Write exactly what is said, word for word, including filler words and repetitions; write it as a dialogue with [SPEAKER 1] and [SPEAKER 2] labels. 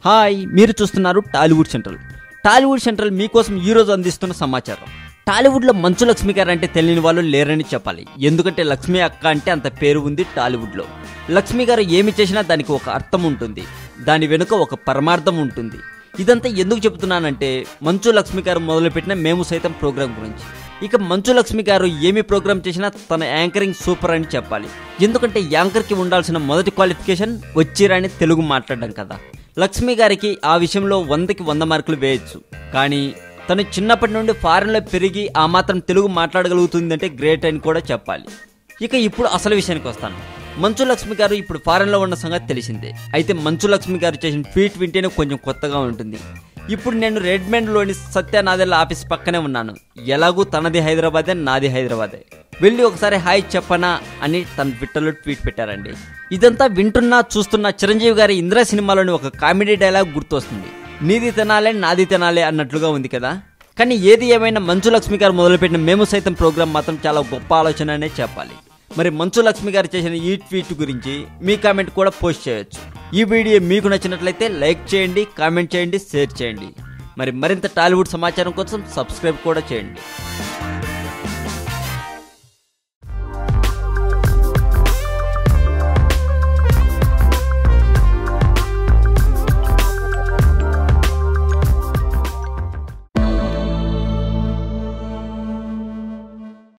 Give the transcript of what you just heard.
[SPEAKER 1] Hi, మీరు చూస్తున్నారు Tollywood central. Tollywood central మీకోసం ఈరోజు అందిస్తున్న సమాచారం. టాలీవుడ్లో మంచు లక్ష్మి గారు అంటే తెలియని వాళ్ళు లేరని చెప్పాలి. ఎందుకంటే లక్ష్మి అక్క అంటే అంత పేరు ఉంది టాలీవుడ్లో. లక్ష్మి గారు ఏమి చేసినా దానికి ఒక అర్థం ఉంటుంది, దాని వెనుక ఒక పరమార్థం ఉంటుంది. ఇదంతా ఎందుకు చెబుతున్నానంటే మంచు లక్ష్మి గారు మొదలుపెట్టిన మేము సైతం ప్రోగ్రాం గురించి. ఇక మంచు లక్ష్మి గారు ఏమి ప్రోగ్రాం చేసినా తన యాంకరింగ్ సూపర్ అని చెప్పాలి. ఎందుకంటే యాంకర్కి ఉండాల్సిన మొదటి క్వాలిఫికేషన్ వచ్చిరాని తెలుగు మాట్లాడడం కదా. లక్ష్మి గారికి ఆ విషయంలో వందకి వంద మార్కులు వేయచ్చు. కానీ తను చిన్నప్పటి నుండి ఫారెన్లో పెరిగి ఆ మాత్రం తెలుగు మాట్లాడగలుగుతుందంటే గ్రేట్ అని కూడా చెప్పాలి. ఇక ఇప్పుడు అసలు విషయానికి వస్తాను. మంచు లక్ష్మి గారు ఇప్పుడు ఫారెన్లో ఉన్న సంగతి తెలిసిందే. అయితే మంచు లక్ష్మి గారు చేసిన ట్వీట్ వింటేనే కొంచెం కొత్తగా ఉంటుంది. ఇప్పుడు నేను రెడ్మెండ్లోని సత్యనాదెల్ల ఆఫీస్ పక్కనే ఉన్నాను. ఎలాగూ తనది హైదరాబాదే, నాది హైదరాబాదే. వెళ్ళి ఒకసారి హాయ్ చెప్పనా అని తన ట్విట్టర్లో ట్వీట్ పెట్టారండి. ఇదంతా వింటున్నా చూస్తున్నా చిరంజీవి గారి ఇంద్ర సినిమాలోని ఒక కామెడీ డైలాగ్ గుర్తొస్తుంది. నీది తినాలే నాది తినాలే అన్నట్లుగా ఉంది కదా. కానీ ఏది ఏమైనా మంచు లక్ష్మి గారు మొదలుపెట్టిన మేము సైతం ప్రోగ్రాం మాత్రం చాలా గొప్ప ఆలోచన అనే చెప్పాలి. మరి మంచు లక్ష్మి గారు చేసిన ఈ ట్వీట్ గురించి మీ కామెంట్ కూడా పోస్ట్ చేయొచ్చు. ఈ వీడియో మీకు నచ్చినట్లయితే లైక్ చేయండి, కామెంట్ చేయండి, షేర్ చేయండి. మరి మరింత టాలీవుడ్ సమాచారం కోసం సబ్స్క్రైబ్ కూడా చేయండి.